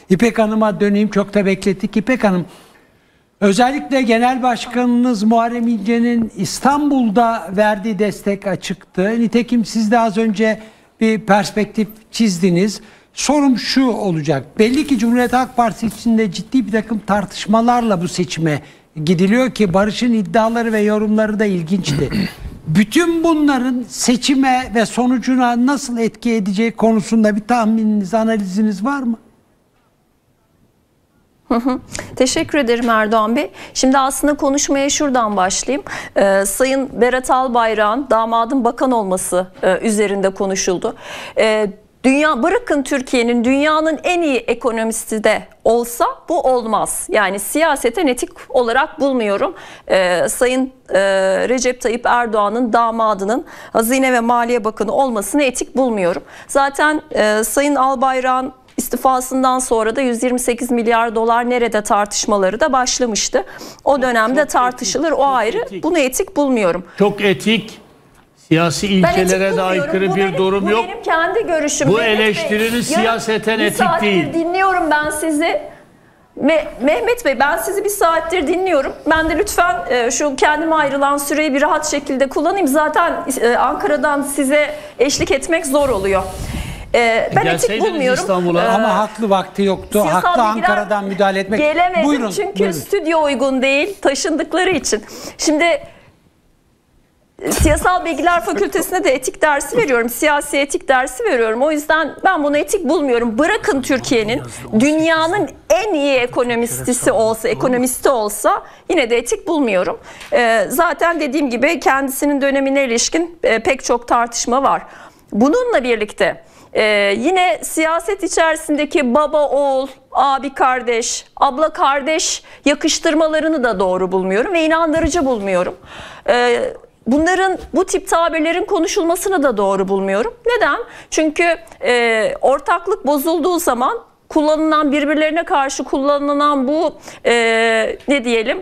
İpek Hanım'a döneyim, çok da beklettik. İpek Hanım, özellikle Genel Başkanınız Muharrem İnce'nin İstanbul'da verdiği destek açıktı. Nitekim siz de az önce bir perspektif çizdiniz. Sorum şu olacak. Belli ki Cumhuriyet Halk Partisi içinde ciddi bir takım tartışmalarla bu seçime gidiliyor ki Barış'ın iddiaları ve yorumları da ilginçti. Bütün bunların seçime ve sonucuna nasıl etki edeceği konusunda bir tahmininiz, analiziniz var mı? Teşekkür ederim Erdoğan Bey. Şimdi aslında konuşmaya şuradan başlayayım. Sayın Berat Albayrak'ın damadın bakan olması üzerinde konuşuldu. Bırakın Türkiye'nin dünyanın en iyi ekonomisti de olsa bu olmaz. Yani siyaseten etik olarak bulmuyorum. Sayın Recep Tayyip Erdoğan'ın damadının Hazine ve Maliye Bakanı olmasını etik bulmuyorum. Zaten Sayın Albayrak'ın istifasından sonra da 128 milyar dolar nerede tartışmaları da başlamıştı. O dönemde tartışılır, o ayrı. Bunu etik bulmuyorum. Çok etik. Siyasi ilkelere de aykırı bir durum yok. Bu benim kendi görüşüm. Bu eleştiriniz siyaseten etik değil. Dinliyorum ben sizi. Mehmet Bey, ben sizi bir saattir dinliyorum. Ben de lütfen şu kendime ayrılan süreyi bir rahat şekilde kullanayım. Zaten Ankara'dan size eşlik etmek zor oluyor. Ben etik bulmuyorum. Ama haklı, vakti yoktu. Haklı Ankara'dan müdahale etmek. Gelemedim buyurun, çünkü buyurun. Stüdyo uygun değil, taşındıkları için. Şimdi Siyasal Bilgiler Fakültesi'nde de etik dersi veriyorum. Siyasi etik dersi veriyorum. O yüzden ben bunu etik bulmuyorum. Bırakın Türkiye'nin dünyanın en iyi ekonomisti olsa yine de etik bulmuyorum. Zaten dediğim gibi kendisinin dönemine ilişkin pek çok tartışma var. Bununla birlikte yine siyaset içerisindeki baba oğul, abi kardeş, abla kardeş yakıştırmalarını da doğru bulmuyorum ve inandırıcı bulmuyorum. Bunların, bu tip tabirlerin konuşulmasını da doğru bulmuyorum. Neden? Çünkü ortaklık bozulduğu zaman kullanılan, birbirlerine karşı kullanılan bu ne diyelim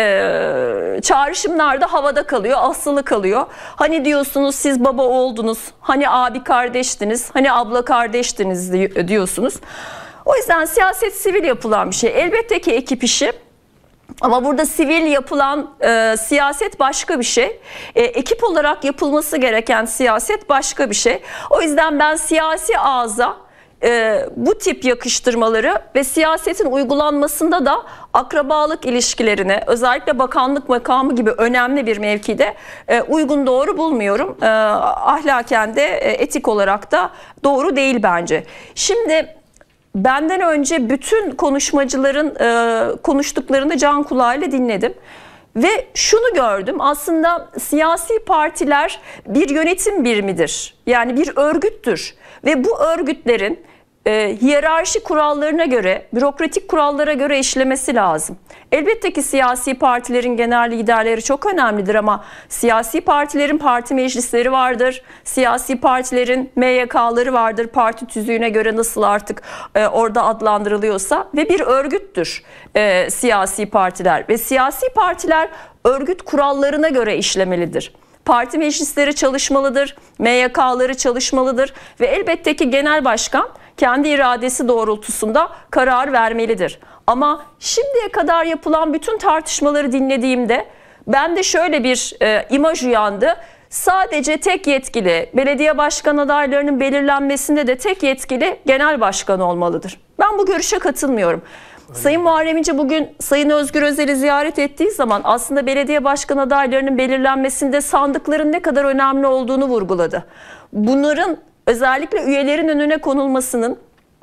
çağrışımlar da havada kalıyor, asılı kalıyor. Hani diyorsunuz siz baba oldunuz, hani abi kardeştiniz, hani abla kardeştiniz diyorsunuz. O yüzden siyaset sivil yapılan bir şey. Elbette ki ekip işi. Ama burada sivil yapılan siyaset başka bir şey. Ekip olarak yapılması gereken siyaset başka bir şey. O yüzden ben siyasi ağza bu tip yakıştırmaları ve siyasetin uygulanmasında da akrabalık ilişkilerine, özellikle bakanlık makamı gibi önemli bir mevkide uygun, doğru bulmuyorum. Ahlaken de etik olarak da doğru değil bence. Şimdi benden önce bütün konuşmacıların konuştuklarını can kulağıyla dinledim. Ve şunu gördüm, aslında siyasi partiler bir yönetim birimidir. Yani bir örgüttür. Ve bu örgütlerin hiyerarşi kurallarına göre, bürokratik kurallara göre işlemesi lazım. Elbette ki siyasi partilerin genel liderleri çok önemlidir ama siyasi partilerin parti meclisleri vardır. Siyasi partilerin MYK'ları vardır. Parti tüzüğüne göre nasıl artık orada adlandırılıyorsa ve bir örgüttür siyasi partiler. Ve siyasi partiler örgüt kurallarına göre işlemelidir. Parti meclisleri çalışmalıdır, MYK'ları çalışmalıdır ve elbette ki genel başkan kendi iradesi doğrultusunda karar vermelidir. Ama şimdiye kadar yapılan bütün tartışmaları dinlediğimde bende şöyle bir imaj uyandı. Sadece tek yetkili, belediye başkan adaylarının belirlenmesinde de tek yetkili genel başkan olmalıdır. Ben bu görüşe katılmıyorum. Sayın Muharrem İnce bugün Sayın Özgür Özel'i ziyaret ettiği zaman aslında belediye başkan adaylarının belirlenmesinde sandıkların ne kadar önemli olduğunu vurguladı. Bunların özellikle üyelerin önüne konulmasının,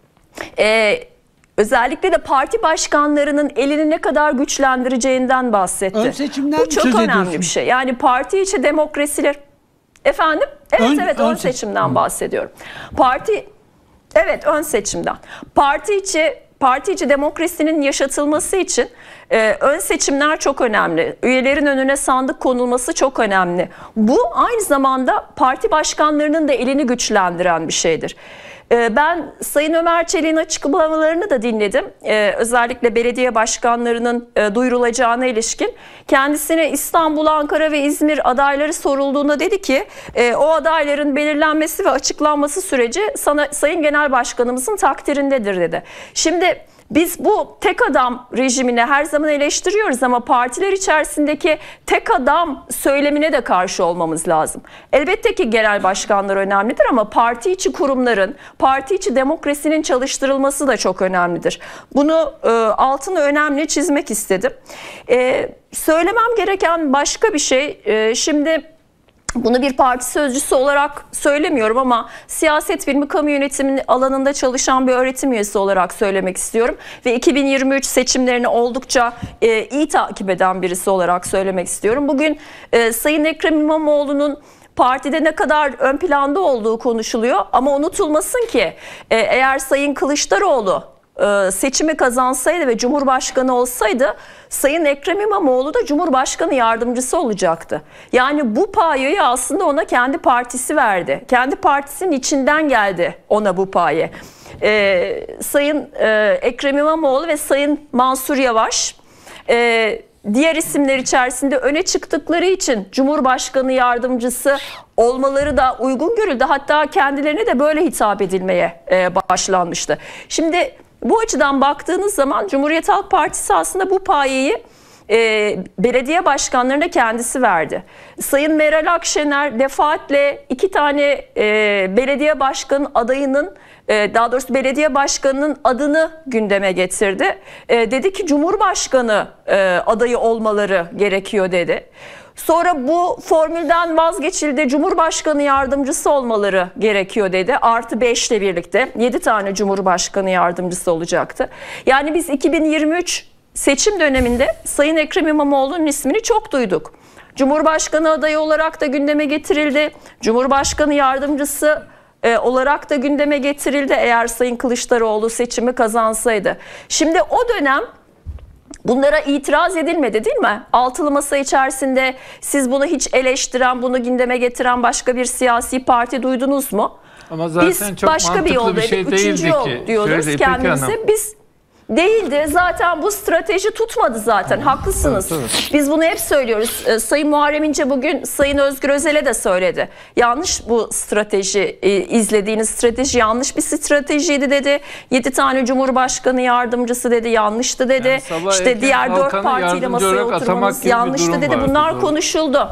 özellikle de parti başkanlarının elini ne kadar güçlendireceğinden bahsetti. Ön seçimden bu çok önemli bir şey. Yani parti içi demokrasiler. Efendim? Evet, ön seçimden bahsediyorum. Ön seçimden. Parti içi demokrasinin yaşatılması için ön seçimler çok önemli. Üyelerin önüne sandık konulması çok önemli. Bu aynı zamanda parti başkanlarının da elini güçlendiren bir şeydir. Ben Sayın Ömer Çelik'in açıklamalarını da dinledim. Özellikle belediye başkanlarının duyurulacağına ilişkin. Kendisine İstanbul, Ankara ve İzmir adayları sorulduğunda dedi ki o adayların belirlenmesi ve açıklanması süreci Sayın Genel Başkanımızın takdirindedir dedi. Şimdi biz bu tek adam rejimini her zaman eleştiriyoruz ama partiler içerisindeki tek adam söylemine de karşı olmamız lazım. Elbette ki genel başkanlar önemlidir ama parti içi kurumların, parti içi demokrasinin çalıştırılması da çok önemlidir. Bunu altını önemli çizmek istedim. Söylemem gereken başka bir şey, şimdi bunu bir parti sözcüsü olarak söylemiyorum ama siyaset bilimi, kamu yönetimi alanında çalışan bir öğretim üyesi olarak söylemek istiyorum. Ve 2023 seçimlerini oldukça iyi takip eden birisi olarak söylemek istiyorum. Bugün Sayın Ekrem İmamoğlu'nun partide ne kadar ön planda olduğu konuşuluyor. Ama unutulmasın ki eğer Sayın Kılıçdaroğlu seçimi kazansaydı ve Cumhurbaşkanı olsaydı Sayın Ekrem İmamoğlu da Cumhurbaşkanı yardımcısı olacaktı. Yani bu payeyi aslında ona kendi partisi verdi. Kendi partisinin içinden geldi ona bu paye. Sayın Ekrem İmamoğlu ve Sayın Mansur Yavaş diğer isimler içerisinde öne çıktıkları için Cumhurbaşkanı yardımcısı olmaları da uygun görüldü. Hatta kendilerine de böyle hitap edilmeye başlanmıştı. Şimdi bu açıdan baktığınız zaman Cumhuriyet Halk Partisi aslında bu payeyi belediye başkanlarına kendisi verdi. Sayın Meral Akşener defaatle 2 tane belediye başkanı adayının, daha doğrusu belediye başkanının adını gündeme getirdi. Dedi ki Cumhurbaşkanı adayı olmaları gerekiyor dedi. Sonra bu formülden vazgeçildi. Cumhurbaşkanı yardımcısı olmaları gerekiyor dedi. Artı 5 ile birlikte 7 tane Cumhurbaşkanı yardımcısı olacaktı. Yani biz 2023 seçim döneminde Sayın Ekrem İmamoğlu'nun ismini çok duyduk. Cumhurbaşkanı adayı olarak da gündeme getirildi. Cumhurbaşkanı yardımcısı olarak da gündeme getirildi eğer Sayın Kılıçdaroğlu seçimi kazansaydı. Şimdi o dönem bunlara itiraz edilmedi değil mi? Altılı masa içerisinde siz bunu hiç eleştiren, bunu gündeme getiren başka bir siyasi parti duydunuz mu? Ama zaten biz çok başka bir yoldaydık. şey Üçüncü yol diyoruz kendimize. Biz değildi. Zaten bu strateji tutmadı zaten. Haklısınız. Evet. Biz bunu hep söylüyoruz. Sayın Muharrem İnce bugün Sayın Özgür Özel'e de söyledi. Yanlış bu strateji, izlediğiniz strateji yanlış bir stratejiydi dedi. 7 tane Cumhurbaşkanı yardımcısı dedi. Yanlıştı dedi. Yani işte diğer 4 partiyle masaya oturmanız yanlıştı dedi. Bunlar konuşuldu.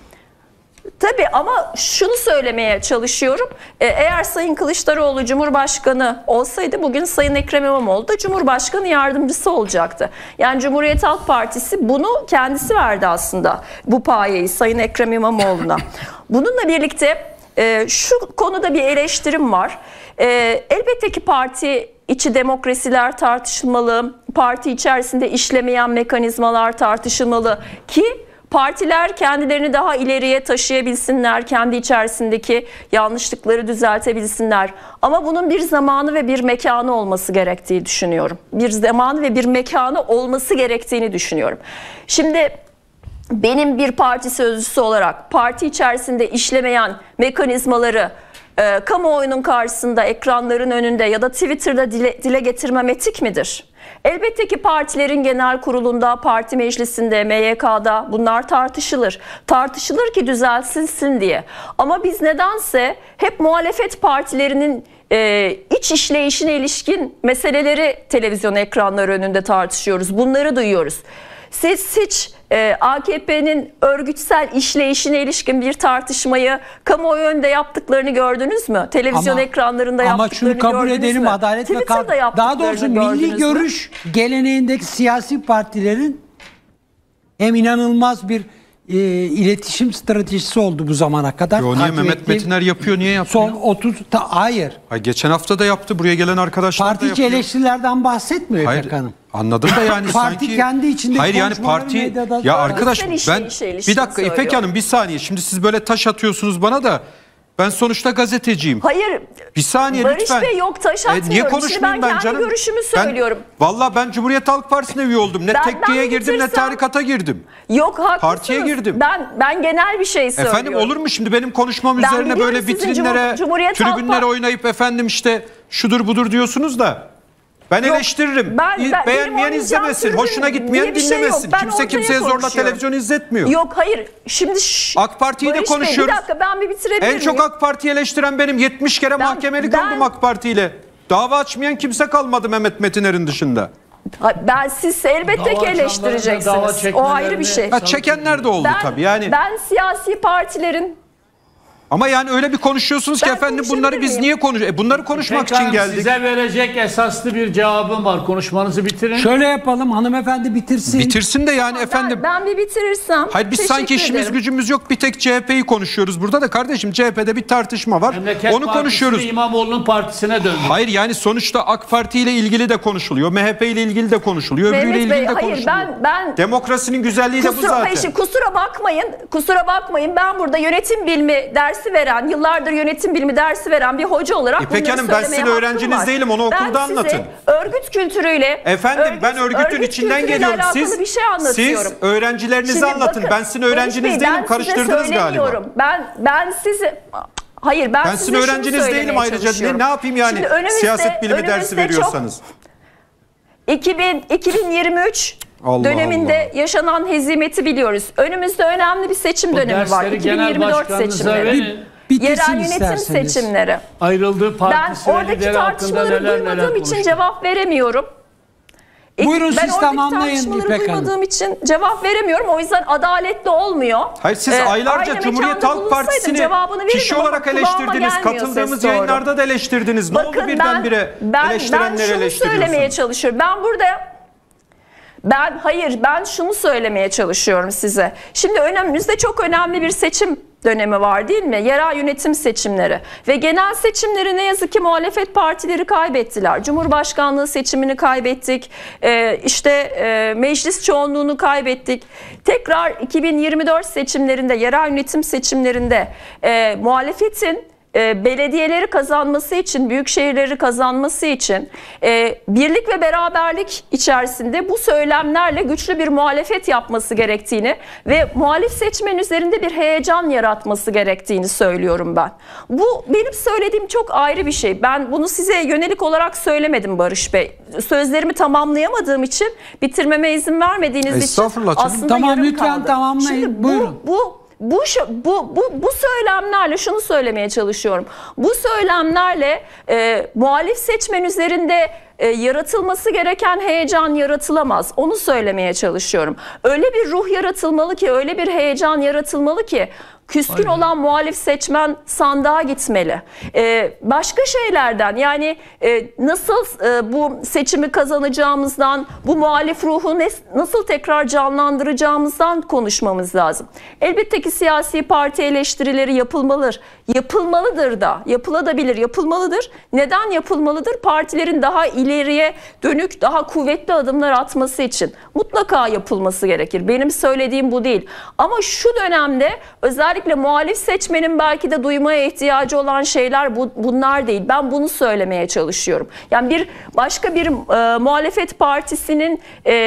Tabii ama şunu söylemeye çalışıyorum. Eğer Sayın Kılıçdaroğlu Cumhurbaşkanı olsaydı bugün Sayın Ekrem İmamoğlu da Cumhurbaşkanı yardımcısı olacaktı. Yani Cumhuriyet Halk Partisi bunu kendisi verdi aslında, bu payeyi Sayın Ekrem İmamoğlu'na. Bununla birlikte şu konuda bir eleştirim var. Elbette ki parti içi demokrasiler tartışılmalı, parti içerisinde işlemeyen mekanizmalar tartışılmalı ki partiler kendilerini daha ileriye taşıyabilsinler, kendi içerisindeki yanlışlıkları düzeltebilsinler. Ama bunun bir zamanı ve bir mekanı olması gerektiğini düşünüyorum. Bir zamanı ve bir mekanı olması gerektiğini düşünüyorum. Şimdi benim bir parti sözcüsü olarak parti içerisinde işlemeyen mekanizmaları kamuoyunun karşısında, ekranların önünde ya da Twitter'da dile getirmem etik midir? Elbette ki partilerin genel kurulunda, parti meclisinde, MYK'da bunlar tartışılır. Tartışılır ki düzeltilsin diye. Ama biz nedense hep muhalefet partilerinin iç işleyişine ilişkin meseleleri televizyon ekranları önünde tartışıyoruz. Bunları duyuyoruz. Siz hiç AKP'nin örgütsel işleyişine ilişkin bir tartışmayı kamuoyu önünde yaptıklarını gördünüz mü? Televizyon ekranlarında yaptıklarını gördünüz mü? Ama şunu kabul edelim, Adalet ve daha doğrusu milli görüş geleneğindeki siyasi partilerin hem inanılmaz bir iletişim stratejisi oldu bu zamana kadar. Yo, niye Mehmet Metiner yapıyor, niye yapmıyor? Son 30 hayır. Hayır, geçen hafta da yaptı, buraya gelen arkadaşlar parti da yapıyor. Parti eleştirilerden bahsetmiyor Hayır, İpek Hanım. Anladım da yani parti sanki kendi içinde. Hayır yani parti ya arkadaş ben bir dakika söylüyor. İpek Hanım bir saniye, şimdi siz böyle taş atıyorsunuz bana da ben sonuçta gazeteciyim. Hayır. Bir saniye Barış lütfen. Bey yok, taş atmıyorum. Niye konuşmayayım ben canım? kendi görüşümü söylüyorum. Valla ben Cumhuriyet Halk Partisi'ne üye oldum. Ne tekkiye girdim ne tarikata girdim. Yok, haklısınız. Partiye girdim. Ben genel bir şey söylüyorum. Efendim olur mu şimdi benim konuşmam üzerine böyle vitrinlere, tribünlere oynayıp efendim işte şudur budur diyorsunuz da ben Yok, eleştiririm. benim Beğenmeyen oynayacağım izlemesin, türlü hoşuna gitmeyen diye bir şey yok. dinlemesin. Ben Kimse ortaya kimseye zorla konuşuyorum. televizyon izletmiyor. Yok hayır. Şimdi AK Parti'yi de Barış Bey, konuşuyoruz. bir dakika ben bir bitirebilir En çok miyim? AK Parti'yi eleştiren benim. 70 kere mahkemelik ben- oldum AK Parti ile. Dava açmayan kimse kalmadı Mehmet Metiner'in dışında. Siz elbette Dava ki açanların da dava eleştireceksiniz. O ayrı bir şey. çekmelerini- Ha, çekenler de oldu tabii yani. Ben siyasi partilerin Ama yani öyle bir konuşuyorsunuz ki Ben efendim bunları konuşabilir biz miyim? niye bunları konuşmak Peki hanım, için geldik. size verecek esaslı bir cevabım var. Konuşmanızı bitirin. Şöyle yapalım, hanımefendi bitirsin. Bitirsin de yani efendim. ben bir bitirirsem Hayır biz sanki teşekkür işimiz ederim. gücümüz yok, bir tek CHP'yi konuşuyoruz burada da kardeşim, CHP'de bir tartışma var. Memleket Onu Partisi konuşuyoruz. İmamoğlu'nun partisine döndü. Hayır yani sonuçta AK Parti ile ilgili de konuşuluyor. MHP ile ilgili de konuşuluyor. Öbürüyle Mehmet ilgili Bey, de hayır konuşuluyor. ben Demokrasinin güzelliği de bu kusura, zaten. hayır, şimdi kusura bakmayın. Ben burada yönetim bilimi dersi veren, yıllardır yönetim bilimi dersi veren bir hoca olarak İpek bunları Hanım, ben söylemeye sizin hakkım öğrenciniz var. değilim, onu okulda Ben size anlatın. örgüt kültürüyle Ben örgütün içinden kültürüyle geliyorum. alakalı bir şey anlatıyorum. Siz öğrencilerinizi Şimdi anlatın. bakın, Ben sizin Barış öğrenciniz Bey, değilim. ben Karıştırdınız size galiba. söylemiyorum. Ben size hayır ben Ben size sizin şunu öğrenciniz değilim söylemeye ayrıca. çalışıyorum. Ne yapayım yani Şimdi önümüzde- siyaset bilimi dersi önümüzde veriyorsanız. 2023 Allah döneminde yaşanan hezimeti biliyoruz. Önümüzde önemli bir seçim O dönemi var. dersleri genel 2024 başkanınıza seçimleri. verin. Bitirsin Yerel yönetim isterseniz. seçimleri. Ayrıldığı Ben partisi ve oradaki lideri hakkında tartışmaları neler duymadığım için konuştu. cevap veremiyorum. Buyurun, Ben siz oradaki tamamlayın tartışmaları İpek Hanım. duymadığım için cevap veremiyorum. O yüzden adaletli olmuyor. Hayır siz Aynı aylarca Cumhuriyet mekanda Halk bulunsaydım Partisi'ni cevabını verirdim kişi ama olarak kulağıma eleştirdiniz. gelmiyor Katıldığımız ses doğru. yayınlarda da eleştirdiniz. Ne oldu Bakın birdenbire ben eleştirenleri şunu söylemeye eleştiriyorsunuz? çalışıyorum. Ben şunu söylemeye çalışıyorum size. Şimdi önümüzde çok önemli bir seçim dönemi var değil mi? Yerel yönetim seçimleri ve genel seçimleri ne yazık ki muhalefet partileri kaybettiler. Cumhurbaşkanlığı seçimini kaybettik. Meclis çoğunluğunu kaybettik. Tekrar 2024 seçimlerinde, yerel yönetim seçimlerinde muhalefetin belediyeleri kazanması için, büyük şehirleri kazanması için birlik ve beraberlik içerisinde bu söylemlerle güçlü bir muhalefet yapması gerektiğini ve muhalif seçmen üzerinde bir heyecan yaratması gerektiğini söylüyorum ben. Bu benim söylediğim çok ayrı bir şey. Ben bunu size yönelik olarak söylemedim Barış Bey. Sözlerimi tamamlayamadığım için, bitirmeme izin vermediğiniz için Estağfurullah canım. aslında Tamam, yarım lütfen kaldı. tamamlayın. Şimdi Buyurun. Bu söylemlerle şunu söylemeye çalışıyorum. Bu söylemlerle muhalif seçmen üzerinde yaratılması gereken heyecan yaratılamaz. Onu söylemeye çalışıyorum. Öyle bir ruh yaratılmalı ki, öyle bir heyecan yaratılmalı ki küskün olan muhalif seçmen sandığa gitmeli. Başka şeylerden yani nasıl bu seçimi kazanacağımızdan, bu muhalif ruhu nasıl tekrar canlandıracağımızdan konuşmamız lazım. Elbette ki siyasi parti eleştirileri yapılmalıdır da, yapılabilir, yapılmalıdır. Neden yapılmalıdır? Partilerin daha ileriye dönük, daha kuvvetli adımlar atması için mutlaka yapılması gerekir. Benim söylediğim bu değil. Ama şu dönemde özellikle muhalif seçmenin belki de duymaya ihtiyacı olan şeyler bunlar değil. Ben bunu söylemeye çalışıyorum. Yani başka bir muhalefet partisinin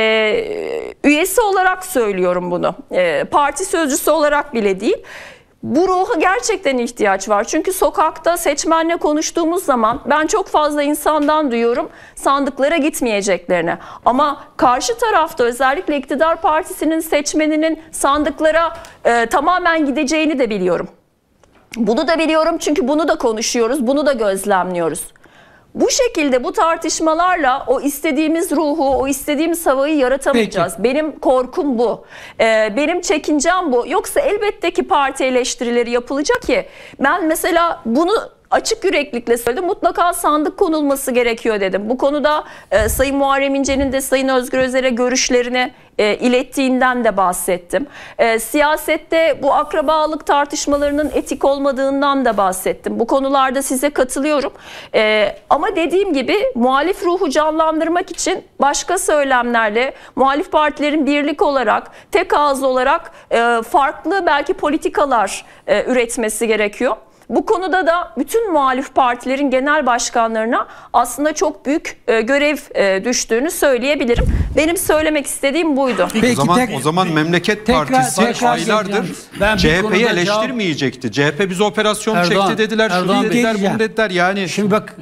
üyesi olarak söylüyorum bunu. Parti sözcüsü olarak bile değil. Bu ruha gerçekten ihtiyaç var. Çünkü sokakta seçmenle konuştuğumuz zaman ben çok fazla insandan duyuyorum sandıklara gitmeyeceklerini. Ama karşı tarafta özellikle iktidar partisinin seçmeninin sandıklara tamamen gideceğini de biliyorum. Bunu da biliyorum çünkü bunu da konuşuyoruz, bunu da gözlemliyoruz. Bu şekilde bu tartışmalarla o istediğimiz ruhu, o istediğimiz havayı yaratamayacağız. Peki. Benim korkum bu. Benim çekincem bu. Yoksa elbette ki parti eleştirileri yapılacak ki ben mesela bunu açık yüreklilikle söyledim. Mutlaka sandık konulması gerekiyor dedim. Bu konuda Sayın Muharrem İnce'nin de Sayın Özgür Özel'e görüşlerini ilettiğinden de bahsettim. Siyasette bu akrabalık tartışmalarının etik olmadığından da bahsettim. Bu konularda size katılıyorum. Ama dediğim gibi muhalif ruhu canlandırmak için başka söylemlerle muhalif partilerin birlik olarak, tek ağız olarak farklı belki politikalar üretmesi gerekiyor. Bu konuda da bütün muhalif partilerin genel başkanlarına aslında çok büyük görev düştüğünü söyleyebilirim. Benim söylemek istediğim buydu. Peki, o zaman Memleket tekrar Partisi aylardır geleceğim. Ben bir CHP'yi konuda eleştirmeyecekti. CHP biz operasyon çekti dediler, şunu Erdoğan Bey. dediler, bunu Geleceğim. dediler. Yani Şimdi bak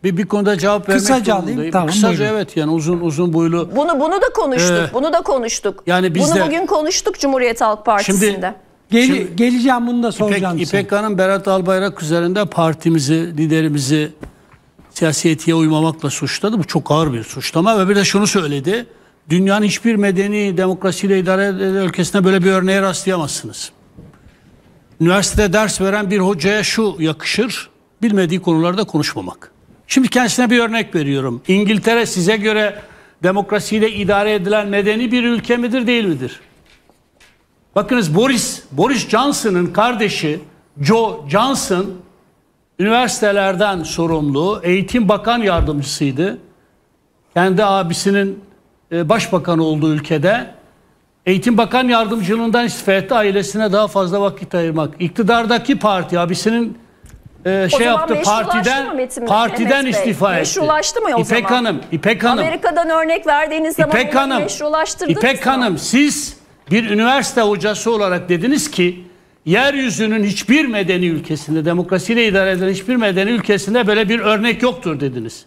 Bir konuda cevap vermek Kısaca alayım, zorundayım. tamam, Kısaca buyurun. evet, yani uzun boylu. Bunu da konuştuk. Bunu da konuştuk. Yani biz bunu de- bugün konuştuk Cumhuriyet Halk Partisi'nde. Şimdi- Geleceğim, bunu da soracağım size. İpek Hanım Berat Albayrak üzerinde partimizi, liderimizi siyasiyetiye uymamakla suçladı. Bu çok ağır bir suçlama ve bir de şunu söyledi. Dünyanın hiçbir medeni demokrasiyle idare edilen ülkesinde böyle bir örneğe rastlayamazsınız. Üniversitede ders veren bir hocaya şu yakışır: bilmediği konularda konuşmamak. Şimdi kendisine bir örnek veriyorum. İngiltere size göre demokrasiyle idare edilen medeni bir ülke midir, değil midir? Bakınız, Boris Johnson'ın kardeşi Joe Johnson üniversitelerden sorumlu, eğitim bakan yardımcısıydı. Kendi abisinin başbakan olduğu ülkede eğitim bakan yardımcılığından istifa etti, ailesine daha fazla vakit ayırmak. İktidardaki parti abisinin zaman meşrulaştı mı partiden Mehmet Bey? istifa etti. Meşrulaştı mı o İpek zaman? Hanım. Amerika'dan örnek verdiğiniz zaman İpek onu Hanım, meşrulaştırdınız İpek mı? Hanım, siz bir üniversite hocası olarak dediniz ki yeryüzünün hiçbir medeni ülkesinde, demokrasiyle idare edilen hiçbir medeni ülkesinde böyle bir örnek yoktur dediniz.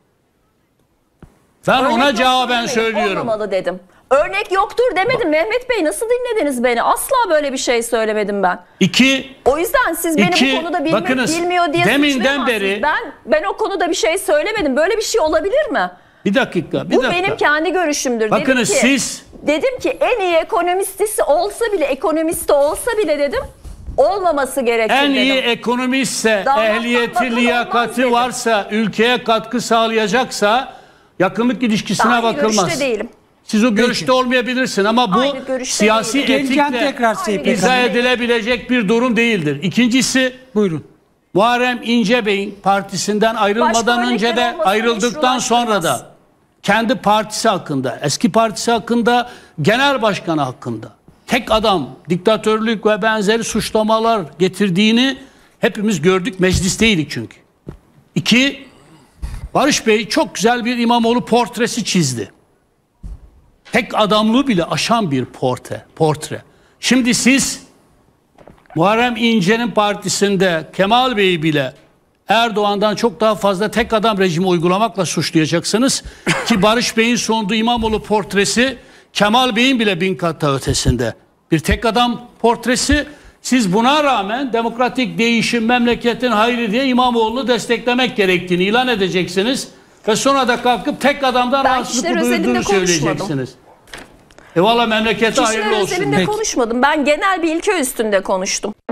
Ben Örnek ona yoktur cevaben demedim, söylüyorum. olmamalı dedim. Örnek yoktur demedim Mehmet Bey, nasıl dinlediniz beni? Asla böyle bir şey söylemedim ben. O yüzden siz beni bu konuda bilmiyor diye deminden suçlayamazsınız. beri Ben o konuda bir şey söylemedim. Böyle bir şey olabilir mi? bir dakika. Bu benim kendi görüşümdür. Bakınız Dedim ki en iyi ekonomisti olsa bile dedim olmaması gerekir en dedim. iyi ekonomistse, Damattan ehliyeti, bakın olmaz liyakati dedim. varsa, ülkeye katkı sağlayacaksa yakınlık ilişkisine Aynı bakılmaz. görüşte değilim. Siz o görüşte olmayabilirsin ama bu Aynı görüşte siyasi değilim. Geleceğim etikle tekrar size Aynı İpek izah Hanım. görüşte edilebilecek bir durum değildir. İkincisi, Buyurun. Muharrem İnce Bey'in partisinden ayrılmadan Başka önce de örnekler olmasa ayrıldıktan sonra meşrulaştırmaz. da kendi partisi hakkında, eski partisi hakkında, genel başkanı hakkında tek adam diktatörlük ve benzeri suçlamalar getirdiğini hepimiz gördük. Meclisteydik çünkü. İki, Barış Bey çok güzel bir İmamoğlu portresi çizdi. Tek adamlığı bile aşan bir portre. Şimdi siz Muharrem İnce'nin partisinde Kemal Bey'i bile Erdoğan'dan çok daha fazla tek adam rejimi uygulamakla suçlayacaksınız ki Barış Bey'in sunduğu İmamoğlu portresi Kemal Bey'in bile 1000 kat daha ötesinde bir tek adam portresi. Siz buna rağmen demokratik değişim memleketin hayrı diye İmamoğlu'nu desteklemek gerektiğini ilan edeceksiniz ve sonra da kalkıp tek adamdan Ben rahatsızlık kişiler özelinde duyduğunu konuşmadım. söyleyeceksiniz. Valla memlekete hayırlı Kişiler olsun. özelinde konuşmadım. Ben genel bir ilke üstünde konuştum.